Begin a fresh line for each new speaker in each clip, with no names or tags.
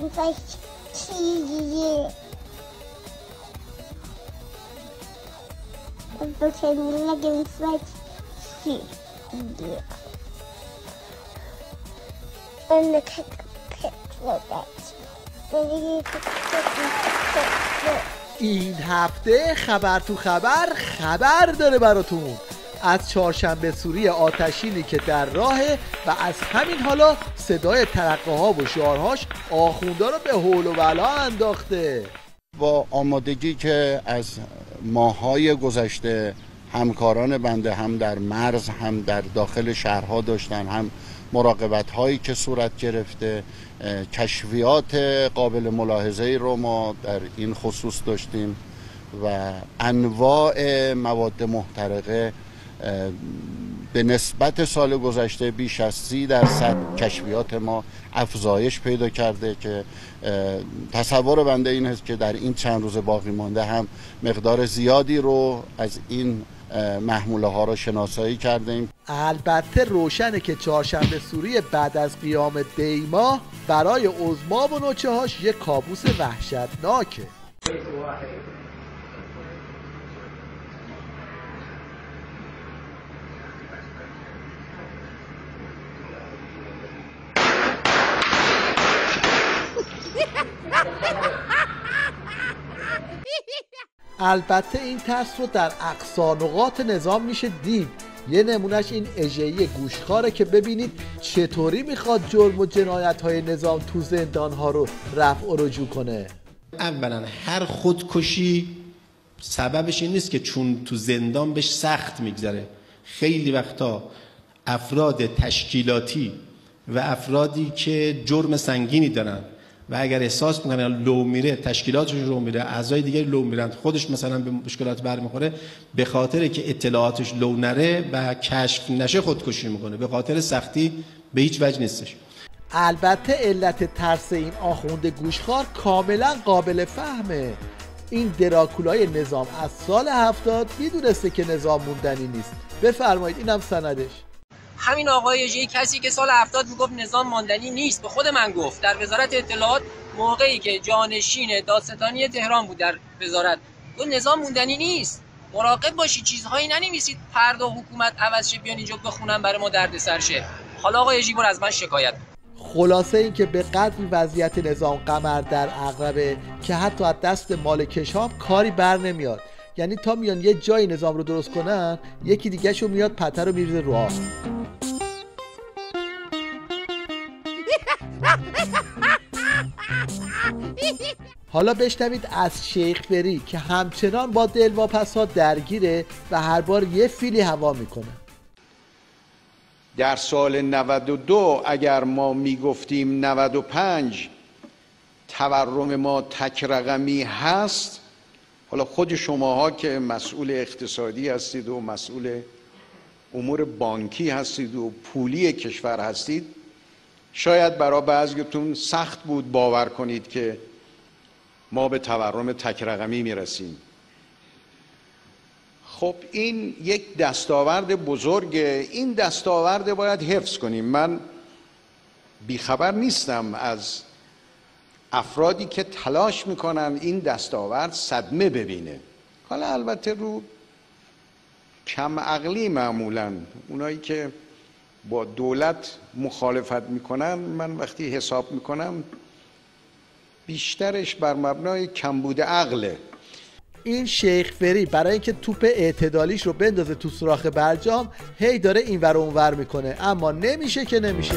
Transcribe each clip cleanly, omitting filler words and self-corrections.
چیزی
این هفته خبر تو خبر داره براتون از چهارشنبه سوری آتشینی که در راهه و از همین حالا صدای ترقه‌ها و شعارهاش آخوندا رو به هول و بلا انداخته.
با آمادگی که از ماه‌های گذشته همکاران بنده هم در مرز هم در داخل شهرها داشتن، هم مراقبت‌هایی که صورت گرفته، کشفیات قابل ملاحظه‌ای رو ما در این خصوص داشتیم و انواع مواد محترقه به نسبت سال گذشته بیش از 30% کشفیات ما افزایش پیدا کرده که تصور بنده این است که در این چند روز باقی مانده هم مقدار زیادی رو از این محموله ها رو شناسایی کردیم.
البته روشنه که چهارشنبه سوری بعد از قیام دیما برای عظما و نوچه هاش یک کابوس وحشتناکه. البته این ترس رو در اقصا نقاط نظام میشه دید. یه نمونهش این اژه‌ای گوشخواره که ببینید چطوری میخواد جرم و جنایت‌های نظام تو زندان‌ها رو رفع و رجوع کنه.
اولا هر خودکشی سببش این نیست که چون تو زندان بهش سخت میگذره. خیلی وقتا افراد تشکیلاتی و افرادی که جرم سنگینی دارن و اگر احساس میکنن لو میره، تشکیلاتش لو میره، اعضای دیگری لو میرن، خودش مثلا به مشکلات برمیخوره، به خاطر که اطلاعاتش لو نره و کشف نشه خودکشی میکنه. به خاطر سختی به هیچ وجه نیستش.
البته علت ترس این آخوند گوشخوار کاملا قابل فهمه. این دراکولای نظام از سال 70 میدونسته که نظام موندنی نیست. بفرمایید اینم سندش.
همین آقای اژه‌ای کسی که سال 70 میگفت نظام ماندنی نیست به خود من گفت در وزارت اطلاعات موقعی که جانشین دادستانی تهران بود در وزارت، گفت نظام موندنی نیست. مراقب باشید چیزهایی ننویسید فردا حکومت عوض شه بیان اینجا بخونن برای ما دردسر شه. حالا آقای اژه‌ای از من شکایت.
خلاصه این که به قدری وضعیت نظام قمر در عقربه که حتی از دست مالکش هم کاری بر نمیاد. یعنی تا میان یه جای نظام رو درست کنن یکی دیگه شو میاد پته رو میریزه رو آب. حالا بشنوید از شیخ فری که همچنان با دلواپس‌ها درگیره و هر بار یه فیلی هوا میکنه.
در سال 92 اگر ما میگفتیم 95 تورم ما تک رقمی هست، حالا خود شماها که مسئول اقتصادی هستید و مسئول امور بانکی هستید و پولی کشور هستید، شاید برای بعضیتون سخت بود باور کنید که ما به تورم تک رقمی میرسیم. خب این یک دستاورد بزرگه، این دستاورد باید حفظ کنیم. من بیخبر نیستم از افرادی که تلاش میکنن این دستاورد صدمه ببینه. حالا البته رو کم عقلی معمولاً اونایی که با دولت مخالفت میکنن، من وقتی حساب میکنم بیشترش بر مبنای کمبود عقله.
این شیخ فری برای اینکه توپ اعتدالیش رو بندازه تو سوراخ برجام هی داره این ور اون ور میکنه، اما نمیشه که نمیشه.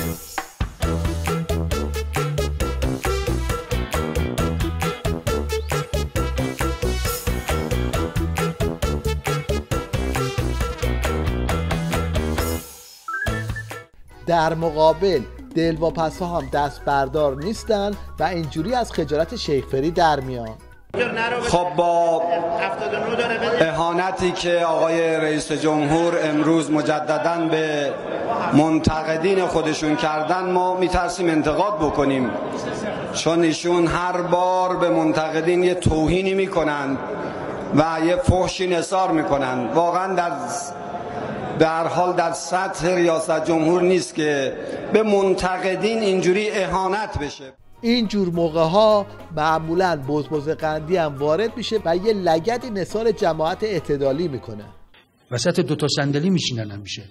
در مقابل دلواپس‌ها هم دست بردار نیستن و اینجوری از خجالت شیخ فری در میان.
خب با اهانتی که آقای رئیس جمهور امروز مجدداً به منتقدین خودشون کردن ما میترسیم انتقاد بکنیم، چون ایشون هر بار به منتقدین یه توهینی میکنن و یه فحشی نثار میکنن. واقعاً در حال در سطح ریاست جمهور نیست که به منتقدین اینجوری اهانت بشه.
این جور موقع ها معمولاً بزبز قندی هم وارد میشه و یه لگدی نثار جماعت اعتدالی میکنه.
وسط دوتا صندلی میشینن همیشه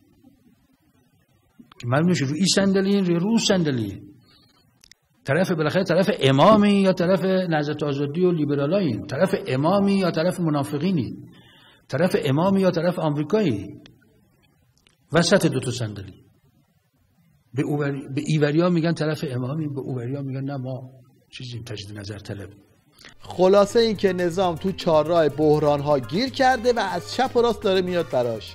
که معلوم میشه روی صندلی رو صندلی طرف بالاخره طرف امامی یا طرف نهضت آزادی و لیبرالایی، طرف امامی یا طرف منافقینی، طرف امامی یا طرف آمریکایی، وسط دوتا صندلی. به ایوریا میگن طرف امامی، به اووریا میگن نه ما چیزیم تجدید نظر طلب.
خلاصه این که نظام تو چهارراه بحران ها گیر کرده و از چپ و راست داره میاد براش.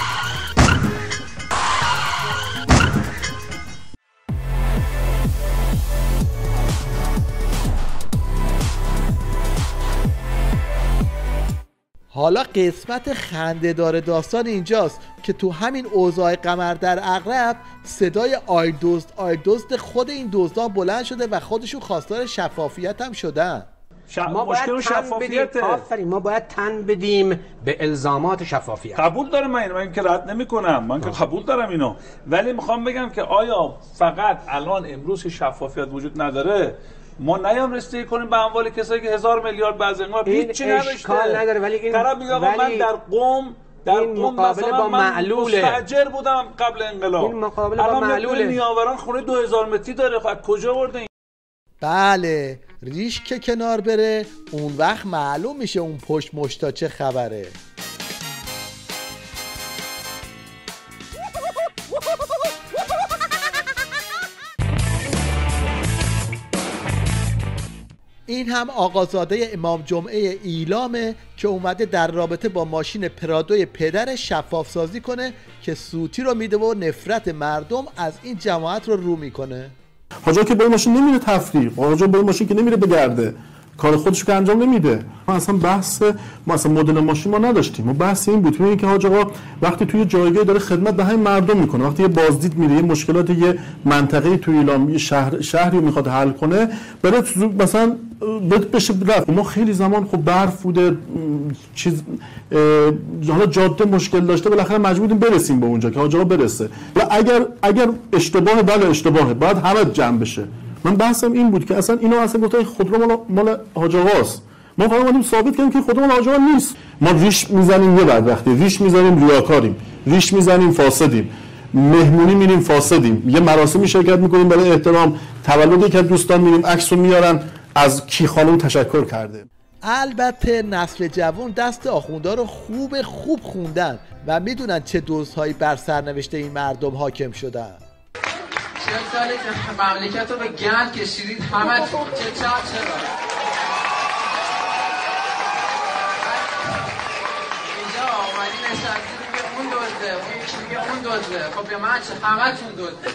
حالا قسمت خنده‌دار داستان اینجاست که تو همین اوضاع قمر در عقرب صدای آی دزد خود این دزدان بلند شده و خودشون خواستار شفافیت هم شدن.
ما باید تن بدیم. آفرین، ما باید تن بدیم به الزامات شفافیت.
قبول دارم من که رد نمی‌کنم، من که قبول دارم اینو، ولی میخوام بگم که آیا فقط الان امروز شفافیت وجود نداره ما نیام رسیدگی کنیم به اموال کسایی که 1000 میلیارد بعضی انقلاب هیچی نداشته؟
نداره، ولی این
طرف میگه آقا من در قم
مثلا من
مستاجر بودم قبل انقلاب،
این مقابله با معلوله.
نیاوران خونه 2000 متری داره، خب کجا برده این؟
بله، ریش که کنار بره اون وقت معلوم میشه اون پشت مشتا چه خبره. این هم آقازاده امام جمعه ایلامه که اومده در رابطه با ماشین پرادوی پدرش شفاف سازی کنه که سوتی رو میده و نفرت مردم از این جماعت رو میکنه.
حاجا که با این ماشین نمیره تفریح، حاجا با این ماشین که نمیره بگرده، کار خودش که انجام نمیده. ما اصلا مدل ماشین ما نداشتیم. ما بحث این بود که حاج آقا وقتی توی جایگاه داره خدمت به همین مردم میکنه، وقتی یه بازدید میره یه مشکلات یه منطقه‌ای توی ایلام یه شهری میخواد حل کنه، برات مثلا بشه رفت. ما خیلی زمان خب برف بوده، چیز حالا جاده مشکل داشته، بالاخره مجبوریم برسیم به اونجا که حاج آقا برسه. و اگر اشتباه بله اشتباهه، باید همه جمع بشه. من بحثم این بود که اصلا اینو اصلا گفتن خودرو مال حاج آقاست. ما فقط اومدیم ثابت کردیم که خودرو مال حاج آقا نیست. ما ریش میزنیم یه بدبختی، ریش میزنیم ریاکاریم، ریش میزنیم فاسدیم، مهمونی میریم فاسدیم، یه مراسمی شرکت میکنیم برای احترام تولد یک از دوستان میریم عکسو میارن از کی خانم تشکر کرده.
البته نسل جوان دست آخوندا رو خوب خوندن و میدونن چه دزدهایی بر سرنوشت این مردم حاکم شدن.
40 ساله که مملکت رو به گند کشیدید همه چرا؟ اینجا آمدی نشستی میگه اون دزده، اون یکی میگه اون دزده، خب به من چه؟ همه تون دزده.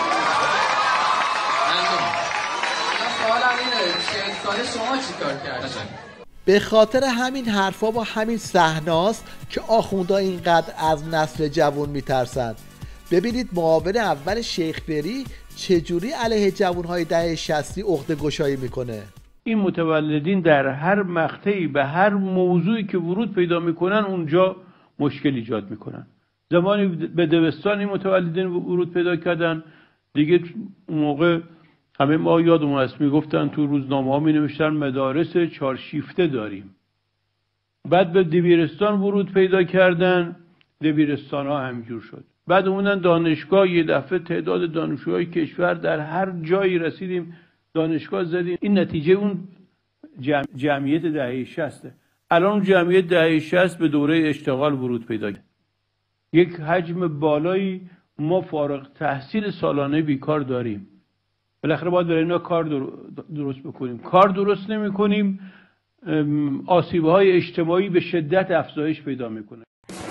سوالم اینه 40 ساله شما چی کار کردن؟
به خاطر همین حرفا با همین صحناست که آخوندا اینقدر از نسل جوان میترسن. ببینید معاون اول شیخ بری چجوری علیه جوانهای دهه 60 عقده گشایی میکنه.
این متولدین در هر مقطعی به هر موضوعی که ورود پیدا میکنن اونجا مشکل ایجاد میکنن. زمانی به دبستان این متولدین ورود پیدا کردن دیگه، اون موقع همه ما یادمون هست میگفتن تو روزنامه ها می نوشتن مدارس 4 شیفته داریم. بعد به دبیرستان ورود پیدا کردن، دبیرستان ها همینجور شد. بعد اومدن دانشگاه، یه دفعه تعداد دانشجوهای کشور در هر جایی رسیدیم دانشگاه زدیم. این نتیجه اون جمعیت دهه 60. الان اون جمعیت دهه 60 به دوره اشتغال ورود پیدا کرد. یک حجم بالایی ما فارغ تحصیل سالانه بیکار داریم. بالاخره باید برای اینا کار درست بکنیم. کار درست نمی کنیم، آسیب‌های اجتماعی به شدت افزایش پیدا میکنه.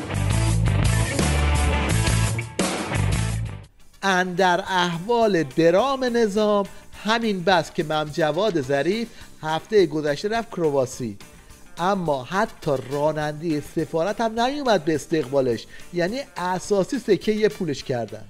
اندر احوال درام نظام همین بس که مم جواد ظریف هفته گذشته رفت کرواسی، اما حتی راننده سفارت هم نیومد به استقبالش، یعنی اساسی سکه یه پولش کردن.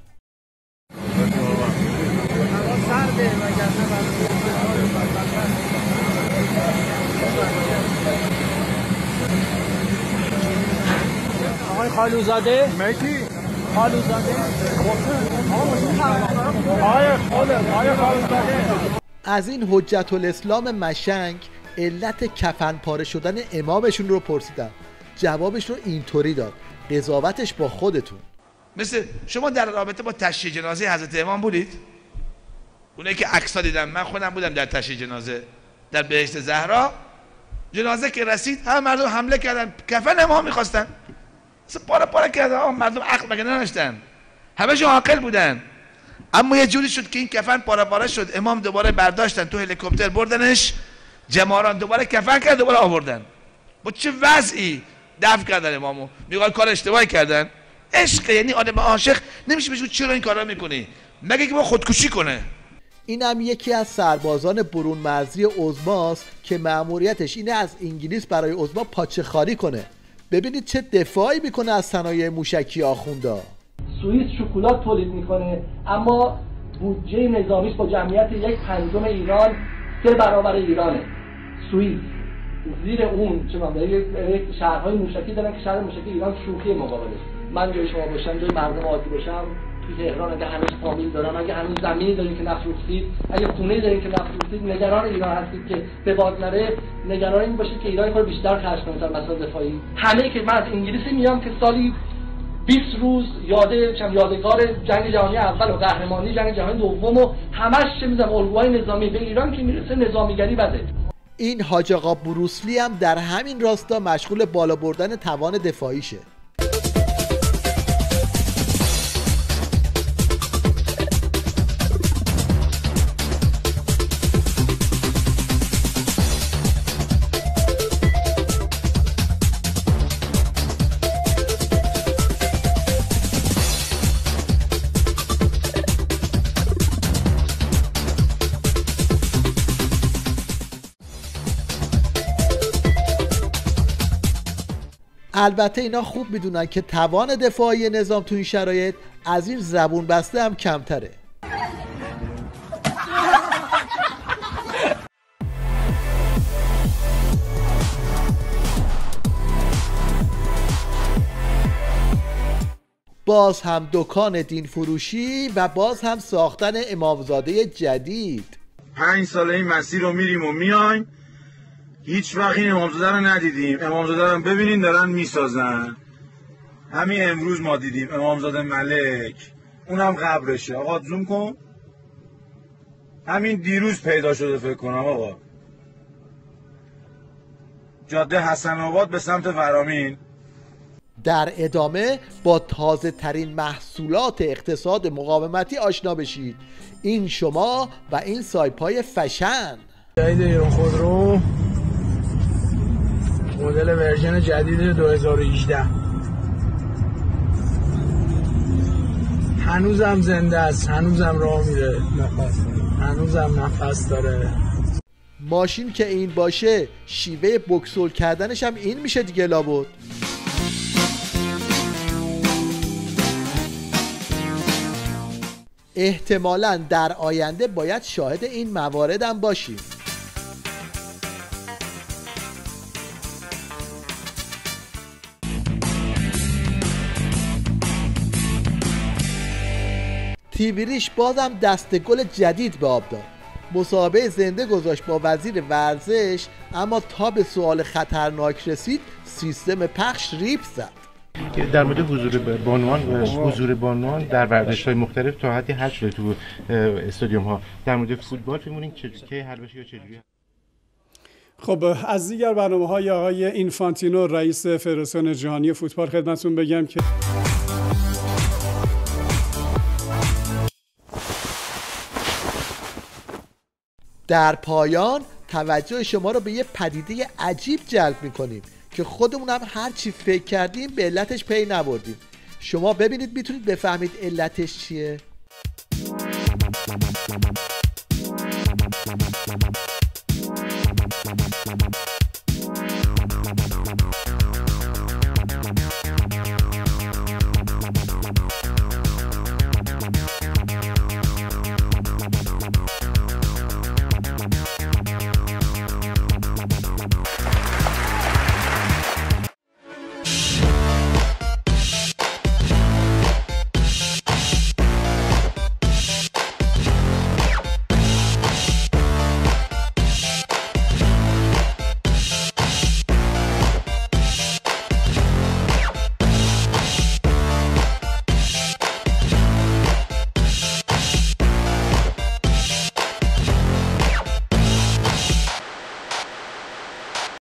آقای خالوزاده مکی خالوزاده
از این حجت الاسلام مشنگ علت کفن پاره شدن امامشون رو پرسیدم. جوابش رو اینطوری داد: قضاوتش با خودتون.
مثل شما در رابطه با تشییع جنازه حضرت امام بودید؟ اونایی که عکس‌ها دیدم، من خودم بودم در تشییع جنازه در بهشت زهرا. جنازه که رسید همه مردم حمله کردن، کفن امام می‌خواستن، پاره پاره کردن. مردم عقل مگه نداشتن؟ همه‌شون عاقل بودن. اما یه جوری شد که این کفن پاره پاره شد، امام دوباره برداشتن تو هلیکوپتر بردنش، جماران دوباره کفن کرد، دوباره آوردن. با چه وضعی دفن کردن امامو. میگن کار اشتباهی کردن. عشق، یعنی آدم عاشق نمیشه بهش چرا این کارا میکنی، مگه که با خودکشی کنه.
اینم یکی از سربازان برون مرزی عظماست که مأموریتش اینه از انگلیس برای عظما پاچه خاری کنه. ببینید چه دفاعی میکنه از صنایع موشکی آخوندا.
سوئیس شکلات تولید میکنه اما بودجه نظامیش با جمعیت 1/5 ایران 3 برابر ایرانه. سوئیس زیر اون چه میگم شهرهای موشکی دارن که شهر موشکی ایران شوخی مقابلش. من جای شما باشم، جای مردم عادی باشم تو تهران، اگه هنوز فامیل دارن، اگه هنوز زمینی دارین که نفروختید، اگه خونه دارین که نفروختید، نگران ایران هستید که به باد نره، نگران این باشید که ایران خود بیشتر خرج کنه در مسائل دفاعی. همه که من از انگلیسی میام که سالی 20 روز یادگار جنگ جهانی اول و قهرمانی جنگ جهانی دوم و همش چه می‌ذارم الگوهای نظامی به ایران که میرسه نظامیگری بده.
این حاج آقا بروسلی هم در همین راستا مشغول بالا بردن توان دفاعیشه. البته اینا خوب میدونن که توان دفاعی نظام تو این شرایط از این زبون بسته هم کمتره. باز هم دکان دین فروشی و باز هم ساختن امامزاده جدید.
5 ساله این مسیر رو میریم و میایم، هیچ وقت این امامزاده رو ندیدیم. امامزاده رو ببینین دارن میسازن. همین امروز ما دیدیم امامزاده ملک، اونم قبرشه. آقا زوم کن. همین دیروز پیدا شده فکر کنم آقا. جاده حسن آباد به سمت فرامین.
در ادامه با تازه ترین محصولات اقتصاد مقاومتی آشنا بشید. این شما و این سایپای فشن.
جدید ایران خودرو مدل ورژن جدید 2018 هنوزم زنده است، هنوزم راه میره، هنوزم نفس داره.
ماشین که این باشه شیوه بکسول کردنش هم این میشه دیگه لابد. احتمالاً در آینده باید شاهد این موارد هم باشیم. تیویریش بازم دست گل جدید به آب داد. مسابقه زنده گذاشت با وزیر ورزش، اما تا به سوال خطرناک رسید سیستم پخش ریپ زد.
در مورد حضور بانوان در ورزش‌های مختلف تا حدی حل شده تو استادیوم‌ها. در مورد فوتبال فهمونین چه حل بشه یا چجوری؟
خب از دیگر برنامه‌های آقای اینفانتینو رئیس فدراسیون جهانی فوتبال خدمتتون بگم که
در پایان توجه شما رو به یه پدیده عجیب جلب می‌کنیم که خودمون هم هر چی فکر کردیم به علتش پی نبردیم. شما ببینید میتونید بفهمید علتش چیه؟